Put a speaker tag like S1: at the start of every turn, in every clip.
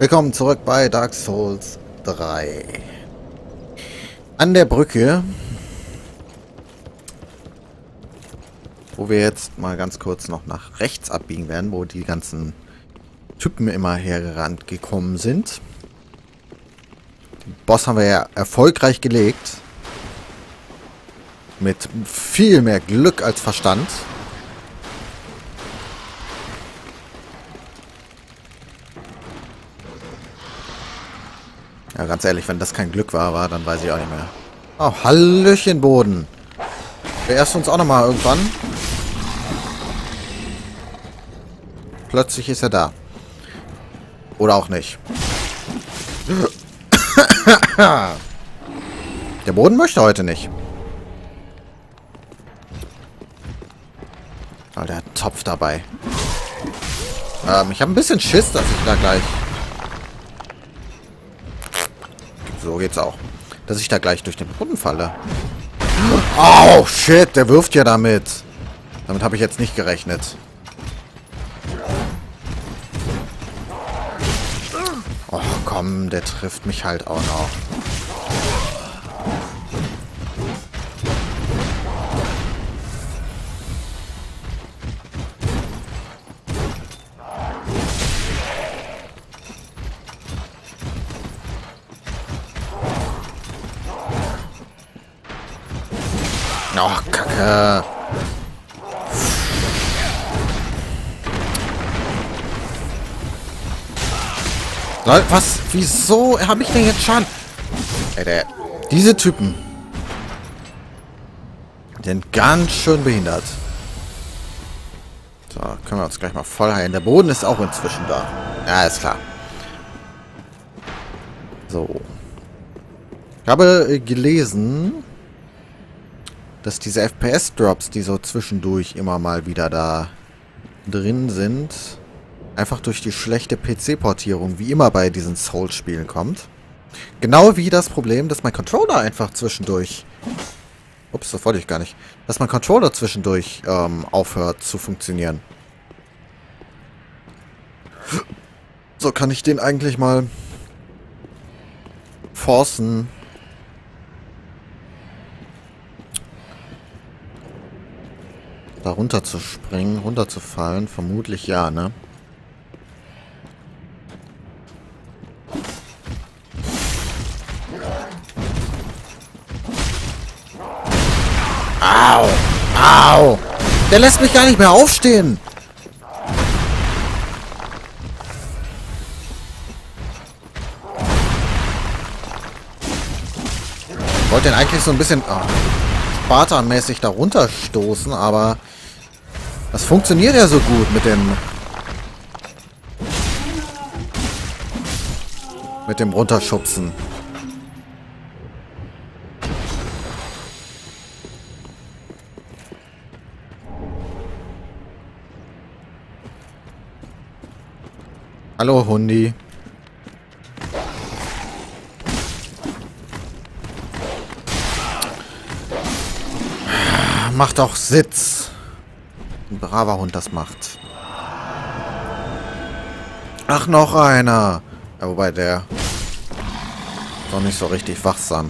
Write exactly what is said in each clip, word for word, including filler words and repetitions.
S1: Willkommen zurück bei Dark Souls drei. An der Brücke, wo wir jetzt mal ganz kurz noch nach rechts abbiegen werden, wo die ganzen Typen immer hergerannt gekommen sind. Den Boss haben wir ja erfolgreich gelegt. Mit viel mehr Glück als Verstand. Ja, ganz ehrlich, wenn das kein Glück war, war, dann weiß ich auch nicht mehr. Oh, Hallöchen, Boden. Beerst uns auch nochmal irgendwann. Plötzlich ist er da. Oder auch nicht. Der Boden möchte heute nicht. Oh, der hat einen Topf dabei. Ähm, ich habe ein bisschen Schiss, dass ich da gleich... So geht's auch. Dass ich da gleich durch den Boden falle. Oh, shit, der wirft ja damit. Damit habe ich jetzt nicht gerechnet. Oh, komm, der trifft mich halt auch noch. Oh, Kacke. Leute, was? Wieso habe ich denn jetzt schon? Ey, der, diese Typen. Die sind ganz schön behindert. So, können wir uns gleich mal voll heilen. Der Boden ist auch inzwischen da. Ja, ist klar. So. Ich habe äh, gelesen, dass diese F P S-Drops, die so zwischendurch immer mal wieder da drin sind, einfach durch die schlechte P C-Portierung, wie immer bei diesen Souls-Spielen kommt. Genau wie das Problem, dass mein Controller einfach zwischendurch... Ups, das wollte ich gar nicht. Dass mein Controller zwischendurch ähm, aufhört zu funktionieren. So, kann ich den eigentlich mal forcen... da runter zu springen, runter zu fallen? Vermutlich ja, ne? Au! Au! Der lässt mich gar nicht mehr aufstehen! Ich wollte den eigentlich so ein bisschen oh, Spartan-mäßig da runterstoßen, aber das funktioniert ja so gut mit dem mit dem Runterschubsen. Hallo Hundi. Mach doch Sitz. Ein braver Hund das macht. Ach, noch einer. Ja, wobei der ist doch nicht so richtig wachsam.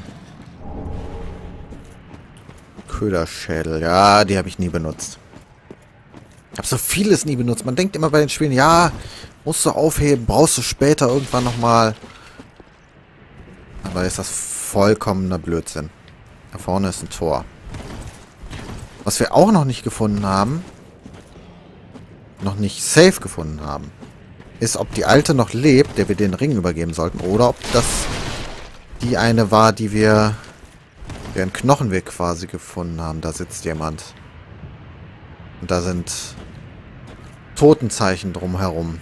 S1: Köderschädel. Ja, die habe ich nie benutzt. Ich habe so vieles nie benutzt. Man denkt immer bei den Spielen, ja, musst du aufheben, brauchst du später irgendwann nochmal. Aber ist das vollkommener Blödsinn. Da vorne ist ein Tor. Was wir auch noch nicht gefunden haben, noch nicht safe gefunden haben, ist, ob die Alte noch lebt, der wir den Ring übergeben sollten, oder ob das die eine war, die wir, deren Knochen wir quasi gefunden haben. Da sitzt jemand. Und da sind Totenzeichen drumherum.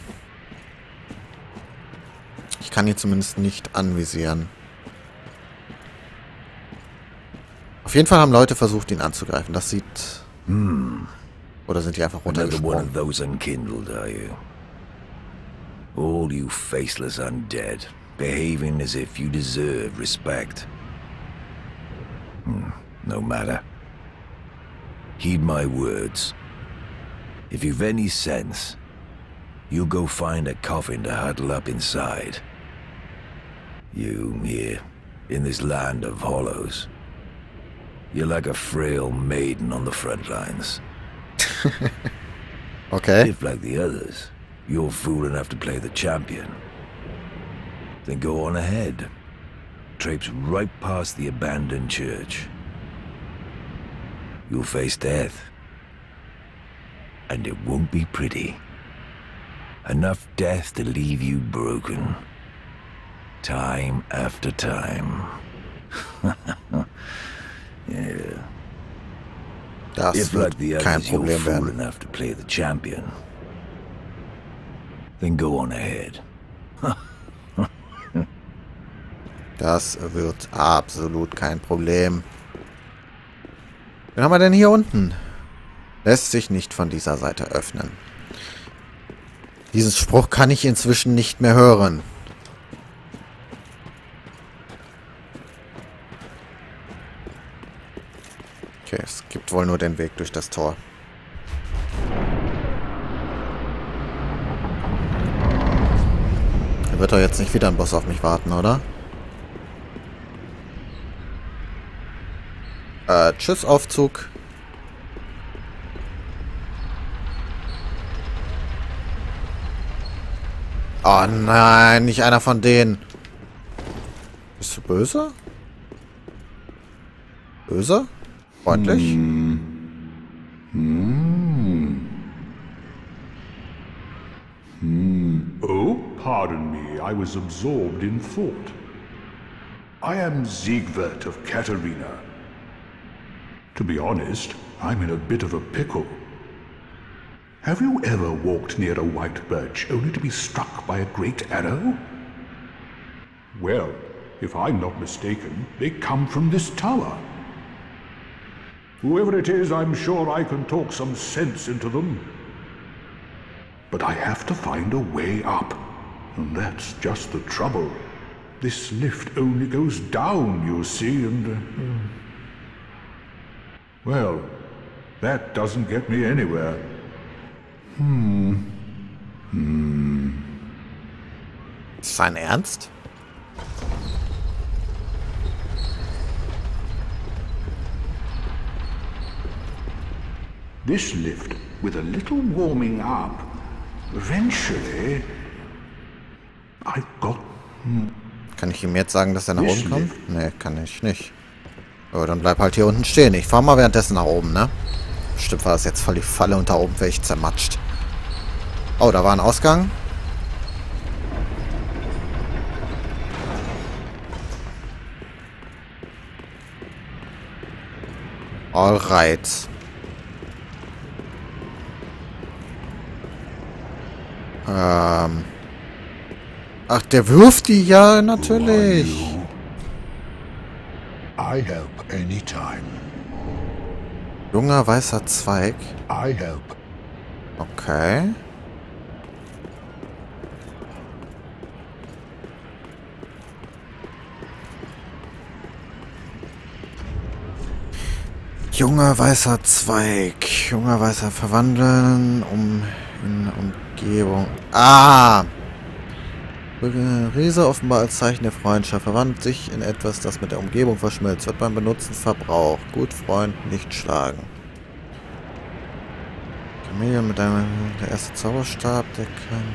S1: Ich kann ihn zumindest nicht anvisieren. Auf jeden Fall haben Leute versucht, ihn anzugreifen. Das sieht...
S2: Hmm.
S1: Oder sind die einfach
S2: Another one
S1: runtergesprungen?
S2: of those unkindled, are you? All you faceless undead, behaving as if you deserve respect. Hmm. No matter. Heed my words. If you've any sense, you go find a coffin to huddle up inside. You, here, in this land of hollows, you're like a frail maiden on the front lines.
S1: Okay.
S2: If, like the others, you're fool enough to play the champion, then go on ahead. Traipse right past the abandoned church. You'll face death. And it won't be pretty. Enough death to leave you broken. Time after time. Yeah.
S1: Das
S2: If,
S1: wird
S2: like the
S1: kein
S2: others, you're
S1: Problem
S2: fool
S1: werden.
S2: enough to play the champion, then go on ahead.
S1: Das wird absolut kein Problem. Wen haben wir denn hier unten? Lässt sich nicht von dieser Seite öffnen. Diesen Spruch kann ich inzwischen nicht mehr hören. Okay, es gibt wohl nur den Weg durch das Tor. Da wird doch jetzt nicht wieder ein Boss auf mich warten, oder? Äh, tschüss, Aufzug. Oh nein, nicht einer von denen. Bist du böse? Böse? Freundlich?
S3: Hmm. Hmm. Hmm. Oh, pardon me. I was absorbed in thought. I am Siegwart of Katarina. To be honest, I'm in a bit of a pickle. Have you ever walked near a white birch only to be struck by a great arrow? Well, if I'm not mistaken, they come from this tower. Whoever it is, I'm sure I can talk some sense into them. But I have to find a way up, and that's just the trouble. This lift only goes down, you see, and... Uh, well, that doesn't get me anywhere. Hmm. Hmm.
S1: Ist sein Ernst?
S3: This lift, with a little warming up, eventually... I've got... Hmm.
S1: Kann ich ihm jetzt sagen, dass er nach oben kommt? Nee, kann ich nicht. Oh, dann bleib halt hier unten stehen. Ich fahr mal währenddessen nach oben, ne? Bestimmt war das jetzt voll die Falle und da oben wäre ich zermatscht. Oh, da war ein Ausgang. Alright. Ähm. Ach, der wirft die ja natürlich.
S3: I help anytime.
S1: Junger weißer Zweig.
S3: I help.
S1: Okay. Junger weißer Zweig. Junger weißer Verwandeln um in Umgebung. Ah! Riese offenbar als Zeichen der Freundschaft. Verwandelt sich in etwas, das mit der Umgebung verschmilzt. Wird beim Benutzen verbraucht. Gut, Freund, nicht schlagen. Chameleon mit einem... Der erste Zauberstab, der kann...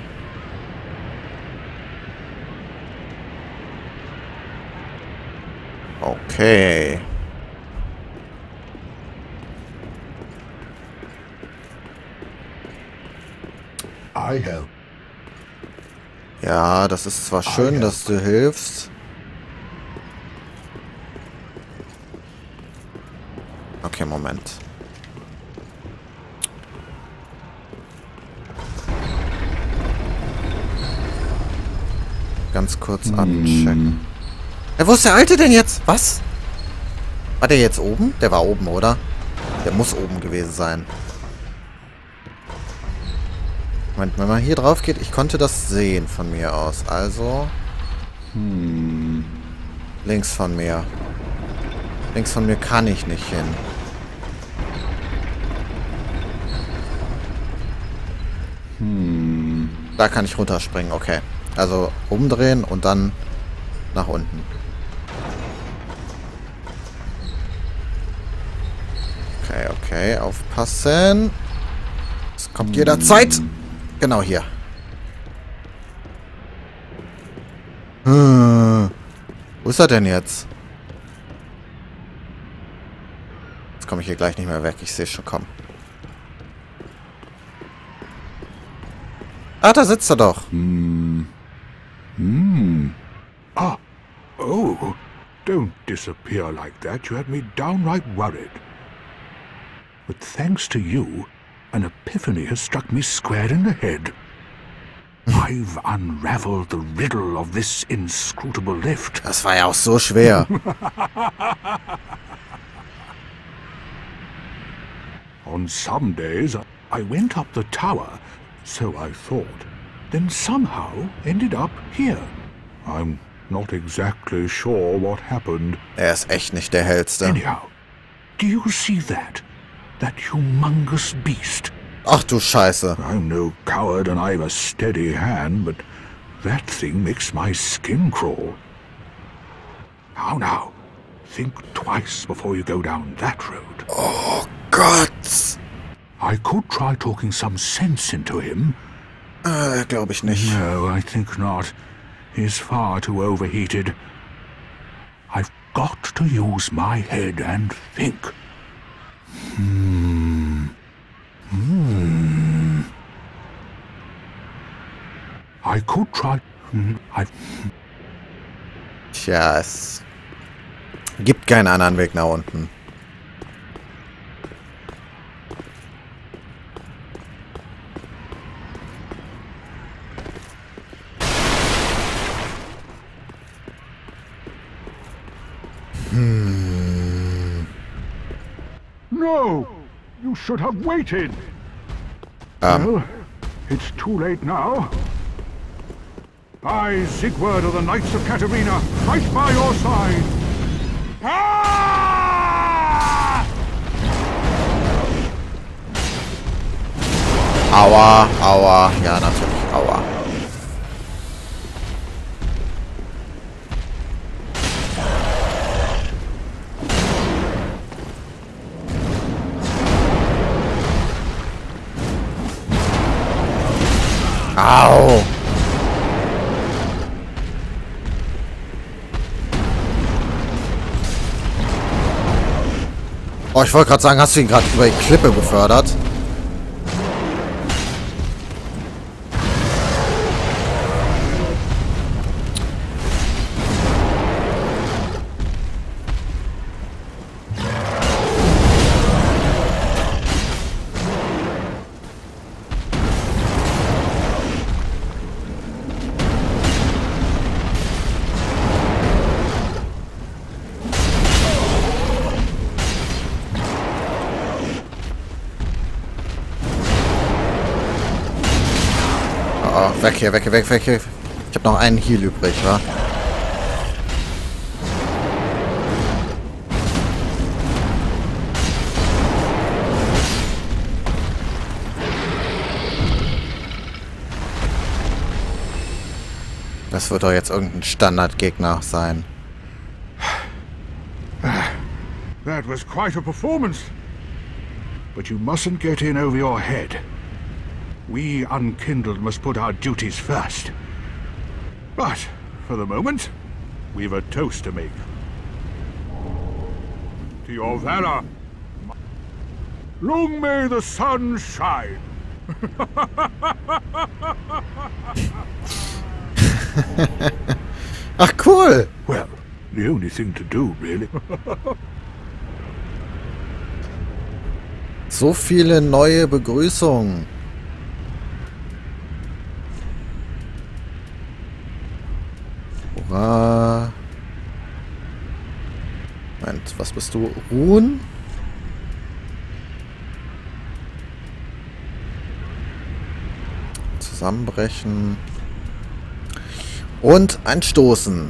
S1: Okay.
S3: I help.
S1: Ja, das ist zwar schön, dass du hilfst. Okay, Moment. Ganz kurz abchecken. Ja, wo ist der Alte denn jetzt? Was? War der jetzt oben? Der war oben, oder? Der muss oben gewesen sein. Moment, wenn man hier drauf geht, ich konnte das sehen von mir aus. Also... Hm. Links von mir. Links von mir kann ich nicht hin. Hm. Da kann ich runterspringen, okay. Also umdrehen und dann nach unten. Okay, okay, aufpassen. Es kommt jederzeit. Genau hier. Hm. Wo ist er denn jetzt? Jetzt komme ich hier gleich nicht mehr weg. Ich sehe es schon kommen. Ah, da sitzt er doch.
S3: Hmm. Hmm. Ah. Oh. Don't disappear like that. You had me downright worried. But thanks to you, an epiphany has struck me square in the head. I've unraveled the riddle of this inscrutable lift.
S1: Das war ja auch so schwer.
S3: On some days, I went up the tower, so I thought, then somehow ended up here. I'm not exactly sure what happened.
S1: Er ist echt nicht der Hellste.
S3: Anyhow, do you see that? That humongous beast?
S1: Ach du Scheiße.
S3: I'm no coward and I've a steady hand, but that thing makes my skin crawl. How now? Think twice before you go down that road.
S1: Oh Gott.
S3: I could try talking some sense into him.
S1: Äh, glaube ich nicht.
S3: No, I think not. He's far too overheated. I've got to use my head and think. Hmm. Hmm. I could try. I.
S1: Tja, es gibt keinen anderen Weg nach unten. Hmm.
S3: No! You should have waited!
S1: Um.
S3: Well, it's too late now. I, Sigurd of the Knights of Katarina, fight by your side! Ah!
S1: Aua, aua. Ja, natürlich, aua. Au! Oh, ich wollte gerade sagen, hast du ihn gerade über die Klippe befördert? Weg hier, weg hier, weg, weg hier. Ich habe noch einen Heal übrig, wa? Das wird doch jetzt irgendein Standardgegner sein.
S3: That was quite a performance. But you mustn't get in over your head. We unkindled must put our duties first. But, for the moment, we've a toast to make. To your valor. Long may the sun shine.
S1: Ach, cool.
S3: Well, the only thing to do, really.
S1: So viele neue Begrüßungen. Hurra. Moment, was bist du? Ruhen? Zusammenbrechen. Und ein Stoßen.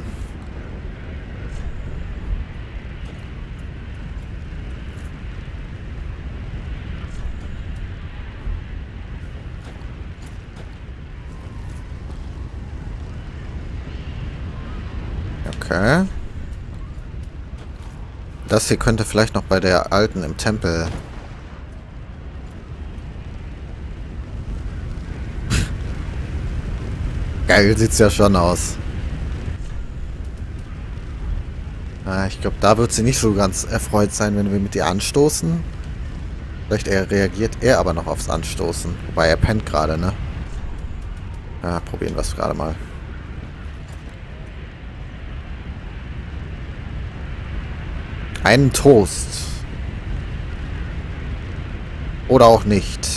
S1: Okay. Das hier könnte vielleicht noch bei der alten im Tempel... Geil sieht's ja schon aus. Ah, ich glaube, da wird sie nicht so ganz erfreut sein, wenn wir mit ihr anstoßen. Vielleicht er reagiert er aber noch aufs Anstoßen. Wobei er pennt gerade, ne? Ja, probieren wir es gerade mal. Einen Toast. Oder auch nicht.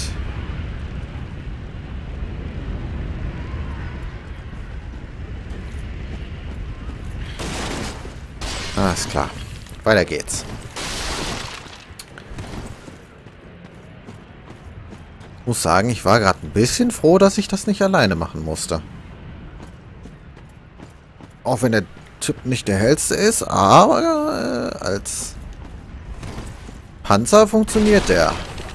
S1: Ah, ist klar. Weiter geht's. Ich muss sagen, ich war gerade ein bisschen froh, dass ich das nicht alleine machen musste. Auch wenn der Typ nicht der hellste ist, aber äh, als Panzer funktioniert der.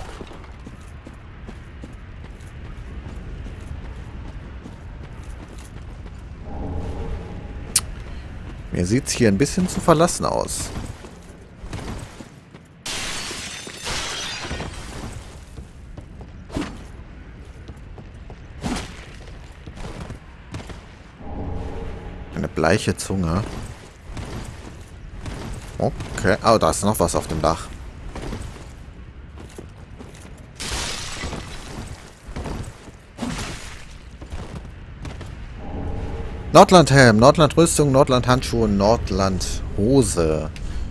S1: Mir sieht es hier ein bisschen zu verlassen aus. Eine bleiche Zunge. Okay. Oh, da ist noch was auf dem Dach. Nordlandhelm, Nordlandrüstung, Nordlandhandschuhe, Nordlandhose.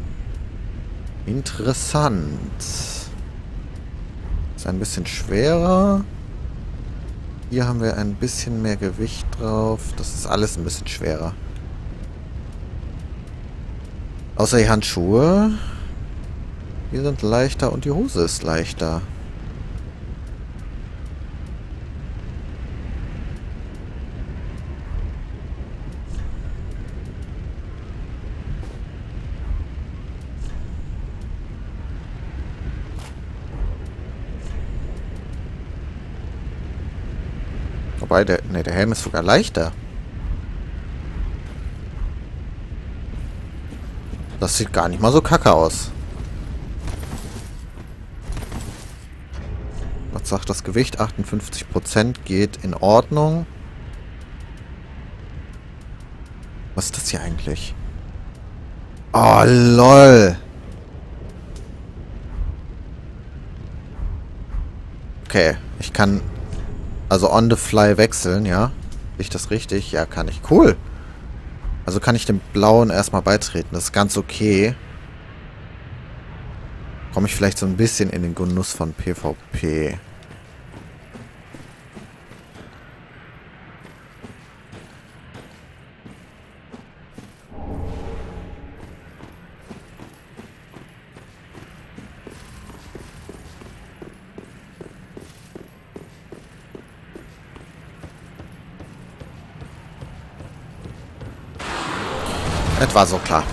S1: Interessant. Ist ein bisschen schwerer. Hier haben wir ein bisschen mehr Gewicht drauf. Das ist alles ein bisschen schwerer. Außer die Handschuhe. Die sind leichter und die Hose ist leichter. Wobei, der, ne, der Helm ist sogar leichter. Das sieht gar nicht mal so kacke aus. Was sagt das Gewicht? achtundfünfzig Prozent geht in Ordnung. Was ist das hier eigentlich? Oh, lol. Okay, ich kann also on the fly wechseln, ja? Sehe ich das richtig? Ja, kann ich. Cool. Also kann ich dem Blauen erstmal beitreten. Das ist ganz okay. Komme ich vielleicht so ein bisschen in den Genuss von PvP. Das war so klar.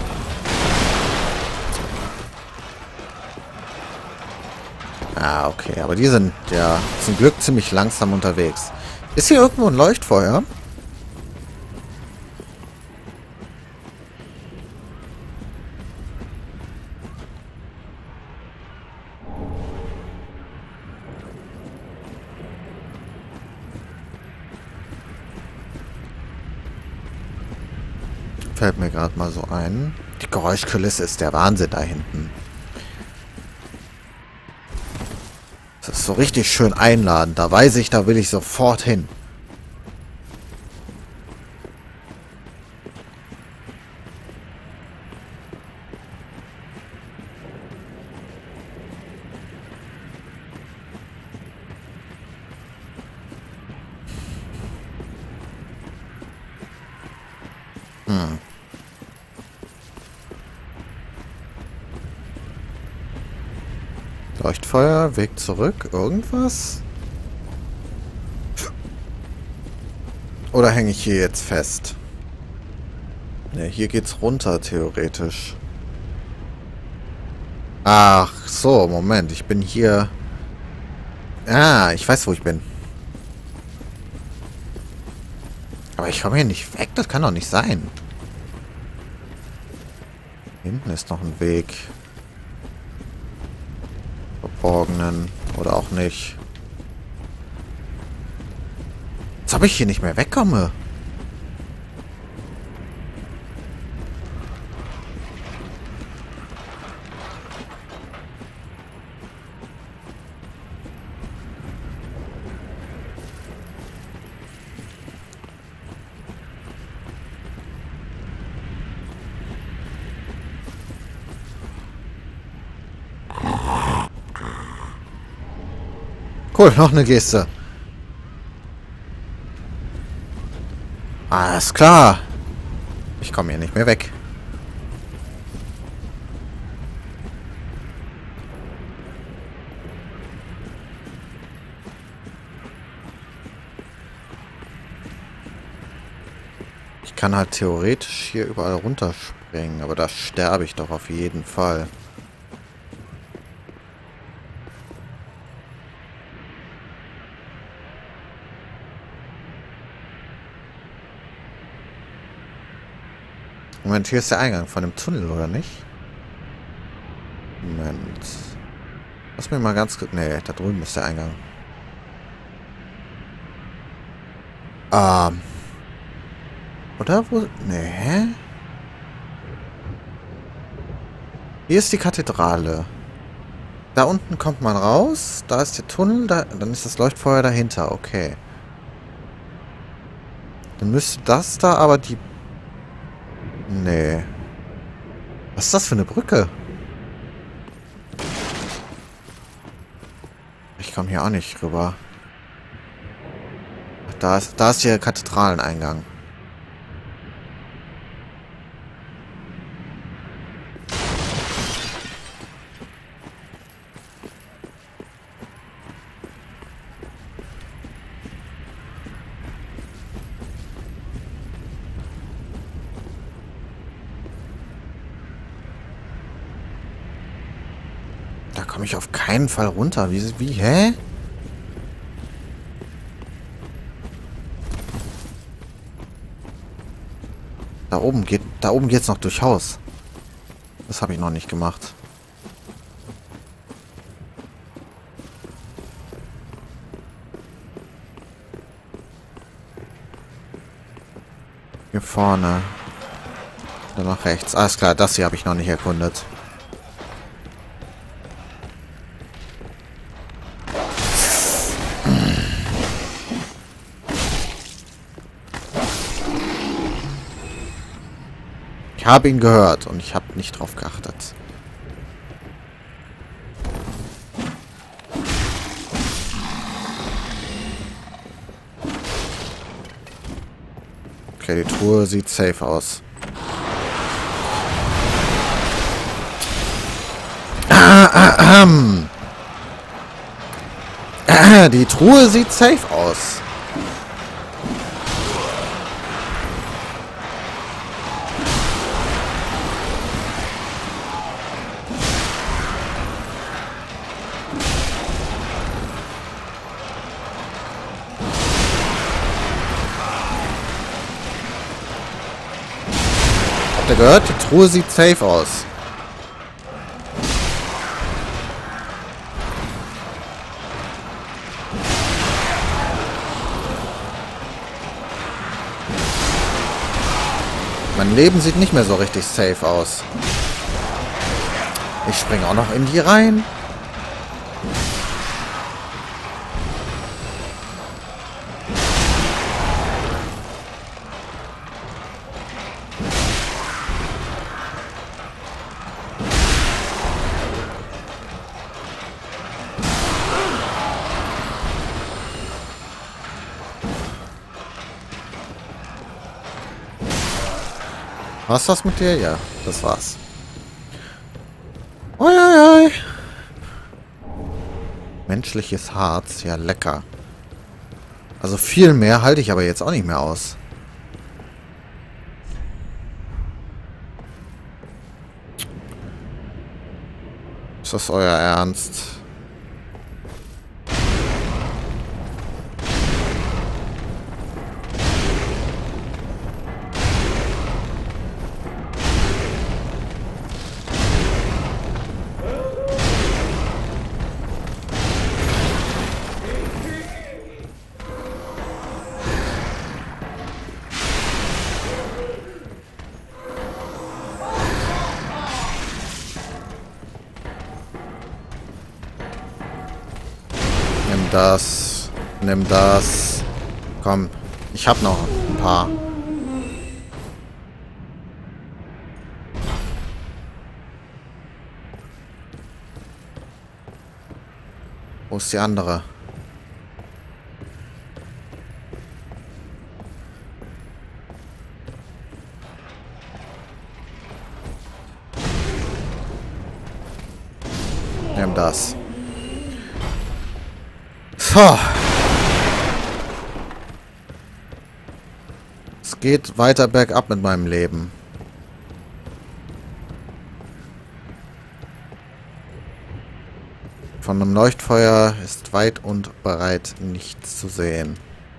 S1: Ah, okay. Aber die sind ja zum Glück ziemlich langsam unterwegs. Ist hier irgendwo ein Leuchtfeuer? Fällt mir gerade mal so ein. Die Geräuschkulisse ist der Wahnsinn da hinten. Das ist so richtig schön einladend. Da weiß ich, da will ich sofort hin. Hm. Leuchtfeuer, Weg zurück, irgendwas? Oder hänge ich hier jetzt fest? Ne, hier geht's runter, theoretisch. Ach so, Moment, ich bin hier... Ah, ich weiß, wo ich bin. Aber ich komme hier nicht weg, das kann doch nicht sein. Hinten ist noch ein Weg. Verborgenen. Oder auch nicht. Jetzt habe ich hier nicht mehr wegkomme. Cool, noch eine Geste. Alles klar. Ich komme hier nicht mehr weg. Ich kann halt theoretisch hier überall runterspringen, aber da sterbe ich doch auf jeden Fall. Moment, hier ist der Eingang von dem Tunnel, oder nicht? Moment. Lass mir mal ganz kurz... Nee, da drüben ist der Eingang. Ähm. Oder wo... Nee, hä? Hier ist die Kathedrale. Da unten kommt man raus. Da ist der Tunnel. Da, dann ist das Leuchtfeuer dahinter. Okay. Dann müsste das da aber die... Nee. Was ist das für eine Brücke? Ich komme hier auch nicht rüber. Da ist, da ist der Kathedraleneingang. Da komme ich auf keinen Fall runter. Wie, wie, hä? Da oben geht, da oben geht's noch durch Haus. Das habe ich noch nicht gemacht. Hier vorne. Dann nach rechts. Alles klar, das hier habe ich noch nicht erkundet. Ich habe ihn gehört und ich habe nicht drauf geachtet. Okay, die Truhe sieht safe aus. Ah, ah, ähm. ah, die Truhe sieht safe aus. Habt ihr gehört? Die Truhe sieht safe aus. Mein Leben sieht nicht mehr so richtig safe aus. Ich springe auch noch in die rein. War's das mit dir? Ja, das war's. Ui, ui, ui. Menschliches Harz, ja lecker. Also viel mehr halte ich aber jetzt auch nicht mehr aus. Ist das euer Ernst? das. Nimm das. Komm, ich hab noch ein paar. Wo ist die andere? Nimm das. So. Es geht weiter bergab mit meinem Leben. Von einem Leuchtfeuer ist weit und breit nichts zu sehen.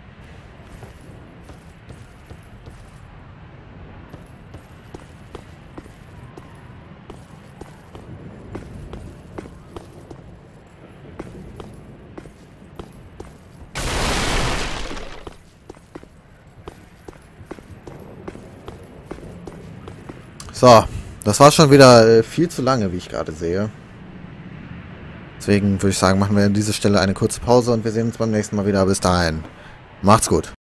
S1: So, das war schon wieder äh, viel zu lange, wie ich gerade sehe. Deswegen würde ich sagen, machen wir an dieser Stelle eine kurze Pause und wir sehen uns beim nächsten Mal wieder. Bis dahin. Macht's gut.